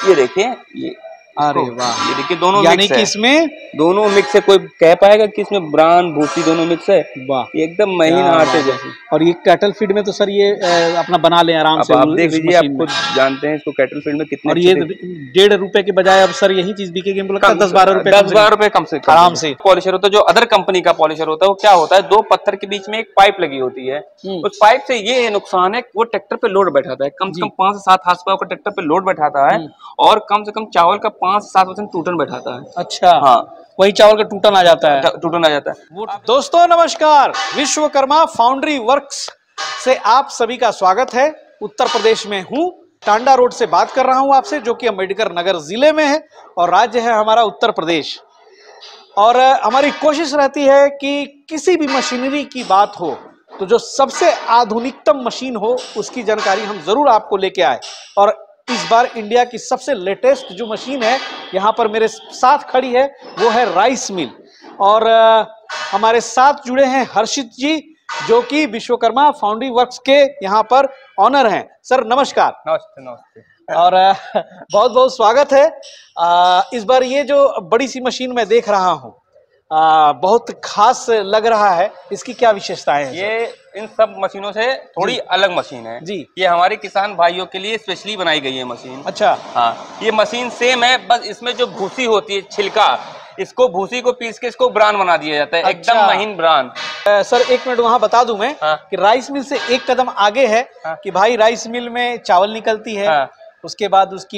ये देखिए, ये अरे वाह, ये देखिए दोनों यानी मिक्स कि है। इसमें दोनों मिक्स है, कोई कह पाएगा कि इसमें ब्रांड भूसी दोनों मिक्स है? वाह, ये एकदम महीन आटे जैसे। और ये कैटल फीड में तो सर ये अपना बना लें आराम से अब आप देख उस लीजिए, आप मशीन में। खुद जानते हैं इसको कैटल फील्ड में कितने और ये 1.5 रुपए के बजाय अब सर यही चीज बिकेगी, हमको लगता है 10-12 रुपए, 10-12 रुपए कम से कम आराम से। पॉलिशर होता है, जो अदर कंपनी का पॉलिशर होता है, वो क्या होता है, दो पत्थर के बीच में एक पाइप लगी होती है। उस पाइप से ये नुकसान है, वो ट्रैक्टर पे लोड बैठाता है, कम से कम 5 से 7 हाथ पावर का ट्रैक्टर पे लोड बैठाता है, और कम से कम चावल का 5 से 7% टूटन बैठाता है। अच्छा, हाँ, वही चावल का टूटन आ जाता है, टूटन आ जाता है। दोस्तों नमस्कार, विश्वकर्मा फाउंड्री वर्क्स से आप सभी का स्वागत है। उत्तर प्रदेश में हूँ, टांडा रोड से बात कर रहा हूँ आपसे, जो कि अम्बेडकर नगर जिले में है और राज्य है हमारा उत्तर प्रदेश। और हमारी कोशिश रहती है कि किसी भी मशीनरी की बात हो तो जो सबसे आधुनिकतम मशीन हो उसकी जानकारी हम जरूर आपको लेके आए। और इस बार इंडिया की सबसे लेटेस्ट जो मशीन है यहाँ पर मेरे साथ खड़ी है, वो है राइस मिल। और हमारे साथ जुड़े हैं हर्षित जी, जो कि विश्वकर्मा फाउंड्री वर्क्स के यहाँ पर ऑनर हैं। सर नमस्कार। नमस्ते नमस्ते। और बहुत बहुत स्वागत है। इस बार ये जो बड़ी सी मशीन मैं देख रहा हूँ, बहुत खास लग रहा है, इसकी क्या विशेषताएं हैं? ये इन सब मशीनों से थोड़ी अलग मशीन है जी। ये हमारे किसान भाइयों के लिए स्पेशली बनाई गई है मशीन। अच्छा। हाँ, ये मशीन सेम है, बस इसमें जो भूसी होती है, छिलका, इसको भूसी को पीस के इसको ब्रांड बना दिया जाता है। अच्छा। एकदम महीन ब्रांड। सर एक मिनट वहाँ बता दूं मैं। हाँ। कि राइस मिल से एक कदम आगे है। हाँ। कि भाई राइस मिल में चावल निकलती है। हाँ। उसके बाद उसकी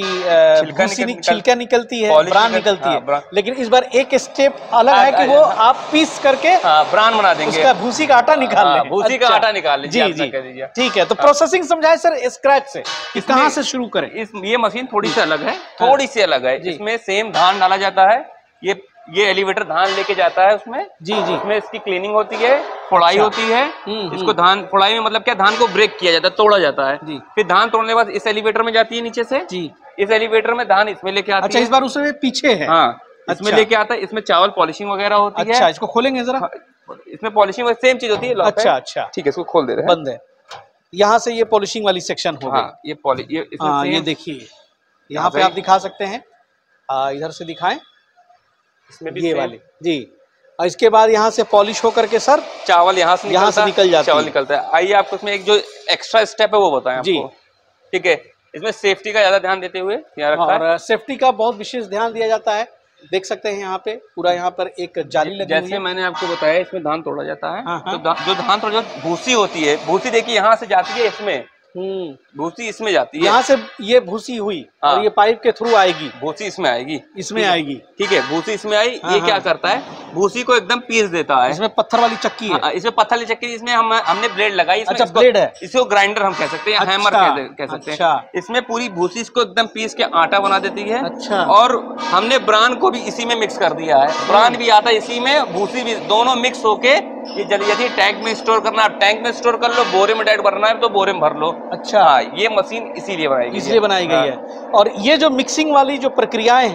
छिलका निकलती है, ब्रांड निकलती है। लेकिन इस बार एक स्टेप अलग है कि वो आप पीस करके ब्रांड बना देंगे, उसका भूसी का आटा निकाल लें। भूसी का आटा निकाल लीजिए। जी जी, ठीक है। तो प्रोसेसिंग समझाए सर स्क्रैच से, कि कहाँ से शुरू करें? ये मशीन थोड़ी सी अलग है, थोड़ी सी अलग है। इसमें सेम धान डाला जाता है, ये एलिवेटर धान लेके जाता है उसमें। जी जी। इसमें इसकी क्लीनिंग होती है, फोड़ाई होती है। इसको धान फोड़ाई में मतलब क्या, धान को ब्रेक किया जाता है, तोड़ा जाता है। फिर धान तोड़ने के बाद इस एलिवेटर में जाती है नीचे से। जी। इस एलिवेटर में धान इसमें लेके आती है। अच्छा, इस बार उसमें पीछे है। हाँ, इसमें लेके आता है। इसमें चावल पॉलिशिंग वगैरह होती है। अच्छा, इसको खोलेंगे जरा। इसमें पॉलिशिंग सेम चीज होती है। अच्छा अच्छा, ठीक है, इसको खोल दे रहे हैं। बंद है। यहाँ से ये पॉलिशिंग वाली सेक्शन हो गई। ये देखिए, यहाँ पे आप दिखा सकते हैं। इधर से दिखाएं, इसमें भी ये वाली जी। और इसके बाद यहाँ से पॉलिश होकर के सर चावल यहाँ से निकल जाता है। चावल निकलता है। आइए आपको इसमें एक जो एक्स्ट्रा स्टेप है वो बताएं जी। ठीक है, इसमें सेफ्टी का ज्यादा ध्यान देते हुए और सेफ्टी का बहुत विशेष ध्यान दिया जाता है। देख सकते हैं यहाँ पे पूरा, यहाँ पर एक जाली लगी हुई है। जैसे मैंने आपको बताया, इसमें धान तोड़ा जाता है। तो जो धान तोड़ा, भूसी होती है, भूसी देखिए यहाँ से जाती है, इसमें भूसी इसमें जाती है। यहाँ से ये भूसी हुई और ये पाइप के थ्रू आएगी, भूसी इसमें आएगी, इसमें आएगी। ठीक है, भूसी इसमें आई। ये क्या करता है, भूसी को एकदम पीस देता है। इसमें पत्थर वाली चक्की है। इसमें पत्थर वाली चक्की, इसमें हमने ब्लेड लगाई। अच्छा, ब्लेड है। इसको ग्राइंडर हम कह सकते हैं, हैमर कह सकते हैं। इसमें पूरी भूसी इसको एकदम पीस के आटा बना देती है। अच्छा। और हमने ब्रान को भी इसी में मिक्स कर दिया है। ब्रान भी आता है इसी में, भूसी भी, दोनों मिक्स होके ये यदि टैंक में स्टोर करना है, टैंक में स्टोर कर लो, बोरे में डायरेक्ट भरना है तो बोरे में भर लो। अच्छा। ये मशीन इसीलिए बनाई गई है। और ये जो मिक्सिंग वाली जो प्रक्रियाएं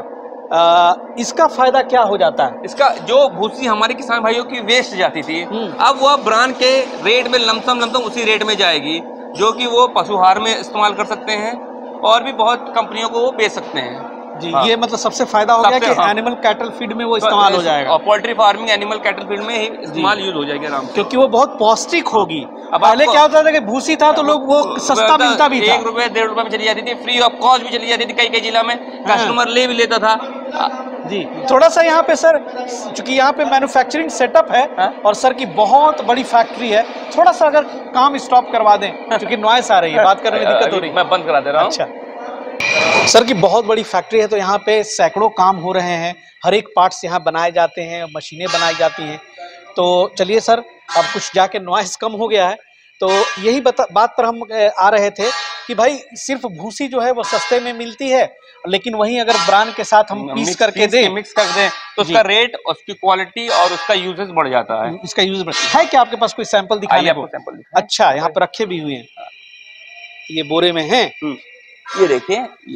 हैं, इसका फायदा क्या हो जाता है? इसका जो भूसी हमारे किसान भाइयों की वेस्ट जाती थी, अब वह ब्रांड के रेट में लमसम उसी रेट में जाएगी, जो कि वो पशुहार में इस्तेमाल कर सकते हैं और भी बहुत कंपनियों को वो बेच सकते हैं जी। ये मतलब सबसे फायदा हो गया कि एनिमल कैटल फीड में वो इस्तेमाल हो जाएगा, और poultry farming animal cattle feed में ही इस्तेमाल यूज हो जाएगी आराम से, क्योंकि वो बहुत पौष्टिक होगी। अब पहले क्या होता था कि भूसी था तो लोग वो सस्ता मिलता भी था, 1 रुपए 1.5 रुपए में चली जाती थी, फ्री ऑफ कॉस्ट भी चली जाती थी। कई जिला में कस्टमर ले भी लेता था जी। थोड़ा सा यहाँ पे सर, चूंकि यहाँ पे मैन्युफैक्चरिंग सेटअप है और सर की बहुत बड़ी फैक्ट्री है, थोड़ा सा अगर काम स्टॉप करवा दें, क्योंकि नॉइस आ रही है, बात करने में दिक्कत हो रही है। मैं बंद करा दे रहा हूँ। अच्छा सर, की बहुत बड़ी फैक्ट्री है, तो यहाँ पे सैकड़ों काम हो रहे हैं, हर एक पार्ट्स यहाँ बनाए जाते हैं, मशीनें बनाई जाती हैं। तो चलिए सर, अब कुछ जाके नॉइस कम हो गया है, तो यही बात पर हम आ रहे थे कि भाई सिर्फ भूसी जो है वो सस्ते में मिलती है, लेकिन वहीं अगर ब्रांड के साथ हम मिक्स कर दें तो उसका रेट, उसकी क्वालिटी और उसका यूजेस बढ़ जाता है। इसका यूज है क्या आपके पास कोई सैंपल दिखाने को? अच्छा, यहाँ पे रखे भी हुए हैं, ये बोरे में है। ये देखिए,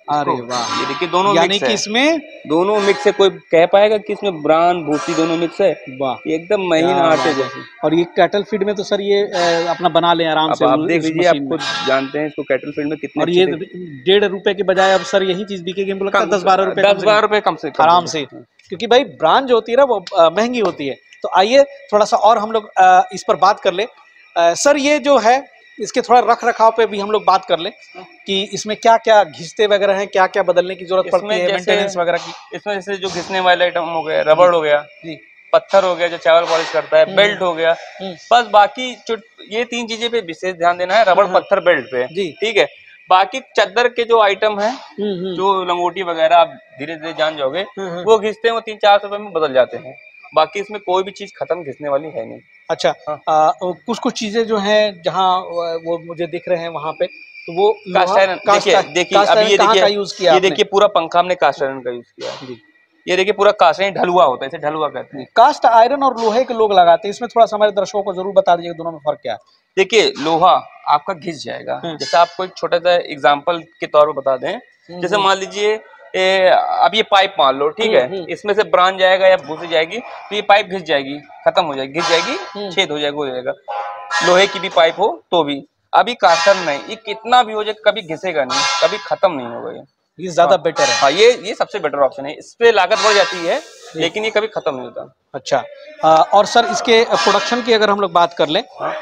अरे वाह, ये देखिए दोनों यानी मिक्स कि है। इसमें दोनों मिक्स है, कोई कह पाएगा कि इसमें ब्रांड भूसी दोनों मिक्स है? वाह, एकदम महीन आटे जैसे। और ये कैटल फीड में तो सर ये अपना बना ले आराम से, अब आप देख उस लीजिए, आप मशीन खुद में। जानते हैं इसको कैटल फील्ड में कितने और ये 1.5 रुपए के बजाय अब सर यही चीज बिकेगी, हमको लगता है 10-12 रुपए, 10-12 रुपए कम से कम आराम से, क्योंकि भाई ब्रांड जो होती है ना वो महंगी होती है। तो आइए थोड़ा सा और हम लोग इस पर बात कर ले। सर ये जो है इसके थोड़ा रख रखाव पे भी हम लोग बात कर ले कि इसमें क्या क्या घिसते वगैरह हैं, क्या क्या बदलने की जरूरत पड़ती है, मेंटेनेंस वगैरह की। इसमें जैसे जो घिसने वाले आइटम हो गए, रबड़ हो गया जी, पत्थर हो गया जो चावल पॉलिश करता है, बेल्ट हो गया, बस बाकी ये 3 चीजें पे विशेष ध्यान देना है, रबड़, पत्थर, बेल्ट पे, ठीक है। बाकी चद्दर के जो आइटम है, जो लंगोटी वगैरह आप धीरे धीरे जान जाओगे, वो घिसते हैं, वो 3-4 रुपए में बदल जाते हैं। बाकी इसमें कोई भी चीज खत्म घिसने वाली है नहीं। अच्छा, कुछ कुछ चीजें जो हैं जहाँ वो मुझे दिख रहे हैं वहाँ पे, तो वो कास्ट आयरन, देखिए अभी ये देखिए पूरा पंखा हमने कास्ट आयरन का यूज किया है। ये देखिए पूरा कास्ट आयरन ढलुआ होता है, इसे ढलुआ कहते हैं। कास्ट आयरन और लोहे के लोग लगाते हैं, इसमें थोड़ा सा हमारे दर्शकों को जरूर बता दीजिए दोनों में फर्क क्या है। देखिए लोहा आपका घिस जाएगा, जैसे आपको एक छोटा सा एग्जांपल के तौर पर बता दें, जैसे मान लीजिए अब ये पाइप मान लो, ठीक है, इसमें से ब्रांड जाएगा या भूसी जाएगी तो ये पाइप घिस जाएगी, खत्म हो जाएगी, घिस जाएगी, छेद हो जाएगा। लोहे की भी पाइप हो तो भी। अभी कास्टर नहीं, ये कितना भी हो जाए कभी घिसेगा नहीं, कभी खत्म नहीं होगा। ये ज्यादा बेटर है। हाँ, ये सबसे बेटर ऑप्शन है। इस पे लागत बढ़ जाती है लेकिन ये कभी खत्म नहीं होता। अच्छा, और सर इसके प्रोडक्शन की अगर हम लोग बात कर लें,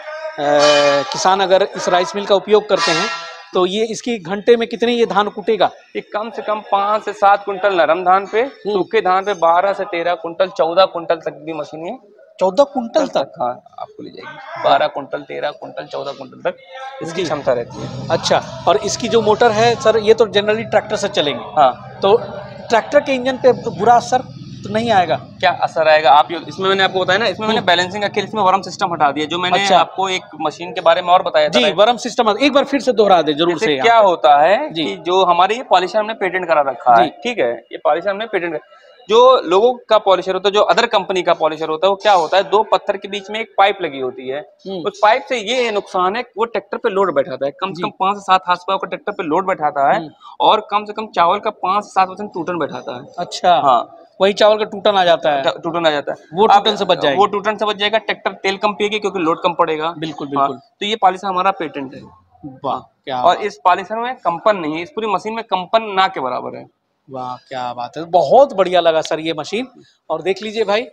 किसान अगर इस राइस मिल का उपयोग करते हैं तो ये इसकी घंटे में कितनी ये धान कुटेगा? ये कम से कम 5 से 7 कुंटल नरम धान पे, सूखे धान पे 12 से 13 कुंटल, 14 कुंटल तक भी मशीन है। 14 कुंटल तक? हाँ, आपको ले जाएगी 12 कुंटल, 13 कुंटल, 14 कुंटल तक इसकी क्षमता रहती है। अच्छा, और इसकी जो मोटर है सर, ये तो जनरली ट्रैक्टर से चलेंगे। हाँ, तो ट्रैक्टर के इंजन पे बुरा असर तो नहीं आएगा? क्या असर आएगा? आप इसमें मैंने आपको बताया ना, इसमें मैंने बैलेंसिंग रखी, इसमें वर्म सिस्टम हटा दिया, जो मैंने आपको एक मशीन के बारे में और बताया था। जी, वर्म सिस्टम एक बार फिर से दोहरा दे जरूर से। क्या होता है कि जो हमारे ये पॉलिशर हमने पेटेंट करा रखा है, ठीक है, ये पॉलिशर हमने पेटेंट, जो लोगों का पॉलिशर होता है, जो अदर कंपनी का पॉलिशर होता है, वो क्या होता है, 2 पत्थर के बीच में एक पाइप लगी होती है। उस पाइप से ये नुकसान है, वो ट्रैक्टर पे लोड बैठाता है, कम से कम 5 से 7 हाथ का ट्रैक्टर पे लोड बैठाता है, और कम से कम चावल का 5 से 7% टूटन बैठाता है। अच्छा, हाँ, वही चावल का टूटन आ जाता है, वो टूटन से बच जाएगा, वो टूटन से बच जाएगा। ट्रैक्टर तेल कम पिएगी क्योंकि लोड कम पड़ेगा। बिल्कुल बिल्कुल। तो ये पॉलिशर हमारा पेटेंट है। वाह, क्या! और इस पॉलिशर में कंपन नहीं है, इस पूरी मशीन में कंपन ना के बराबर है। वाह, क्या बात है, बहुत बढ़िया लगा सर ये मशीन। और देख लीजिए भाई,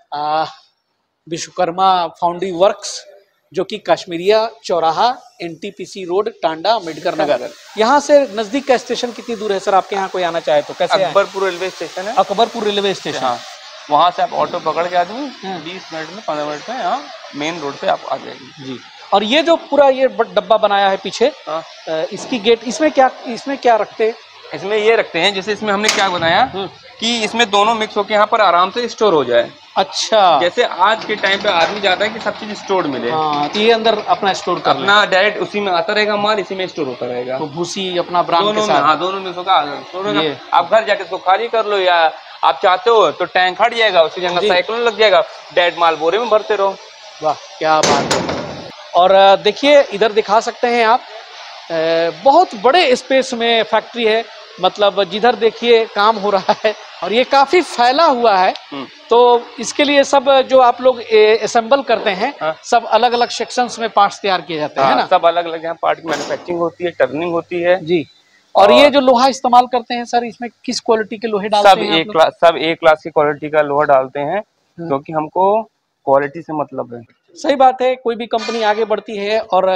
विश्वकर्मा फाउंड्री वर्क्स, जो कि कश्मीरिया चौराहा, NTPC रोड, टांडा, अम्बेडकर नगर। यहाँ से नजदीक का स्टेशन कितनी दूर है सर? आपके यहाँ कोई आना चाहे तो कैसे? अकबरपुर रेलवे स्टेशन है। Akbarpur railway station. हाँ, वहाँ से आप ऑटो पकड़ के आदमी 20 मिनट में, 15 मिनट में यहाँ मेन रोड पे आप आ जाएंगे जी। और ये जो पूरा ये डब्बा बनाया है पीछे, इसकी गेट, इसमें क्या रखते हैं? इसमें ये रखते हैं, जैसे इसमें हमने क्या बनाया कि इसमें दोनों मिक्स होकर यहाँ पर आराम से स्टोर हो जाए। अच्छा, जैसे आज के टाइम पे आदमी चाहता है कि सब चीज स्टोर मिले। हाँ, तो ये अंदर अपना स्टोर कर अपना डायरेक्ट उसी में आता रहेगा माल, इसी में स्टोर होता रहेगा। तो भूसी अपना ब्रांड के साथ, हाँ, दोनों मिक्स होगा। आप घर जाके इसको खाली कर लो, या आप चाहते हो तो टैंक हट जाएगा, उसकी जगह साइकिल लग जाएगा, डायरेक्ट माल बोरे में भरते रहो। वाह, क्या बात है। और देखिए इधर दिखा सकते हैं आप, बहुत बड़े स्पेस में फैक्ट्री है, मतलब जिधर देखिए काम हो रहा है, और ये काफी फैला हुआ है। तो इसके लिए सब जो आप लोग असेंबल करते हैं, सब अलग अलग सेक्शंस में पार्ट्स तैयार किए जाते हैं ना? सब अलग अलग यहाँ पार्ट की मैन्युफैक्चरिंग होती है, टर्निंग होती है जी। और ये जो लोहा इस्तेमाल करते हैं सर, इसमें किस क्वालिटी के लोहे डालते हैं? सब एक क्लास की क्वालिटी का लोहा डालते हैं, क्योंकि हमको क्वालिटी से मतलब है। सही बात है, कोई भी कंपनी आगे बढ़ती है और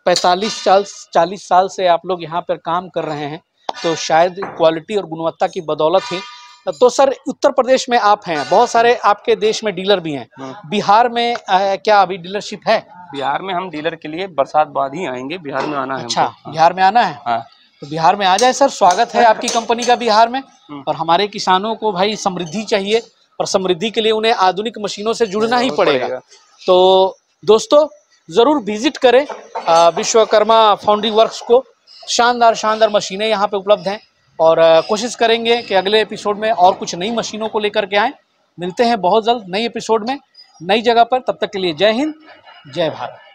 45-40 साल से आप लोग यहाँ पर काम कर रहे हैं, तो शायद क्वालिटी और गुणवत्ता की बदौलत ही। तो सर उत्तर प्रदेश में आप हैं, बहुत सारे आपके देश में डीलर भी हैं, बिहार में क्या अभी डीलरशिप है? बिहार में हम डीलर के लिए बरसात बाद ही आएंगे, बिहार में आना है। अच्छा, बिहार में आना है। हाँ, तो बिहार में आ जाए सर, स्वागत है आपकी कंपनी का बिहार में। और हमारे किसानों को भाई समृद्धि चाहिए, और समृद्धि के लिए उन्हें आधुनिक मशीनों से जुड़ना ही पड़ेगा। तो दोस्तों जरूर विजिट करें विश्वकर्मा फाउंड्री वर्क्स को। शानदार मशीनें यहाँ पे उपलब्ध हैं, और कोशिश करेंगे कि अगले एपिसोड में और कुछ नई मशीनों को लेकर के आएँ। मिलते हैं बहुत जल्द नई एपिसोड में, नई जगह पर। तब तक के लिए जय हिंद, जय भारत।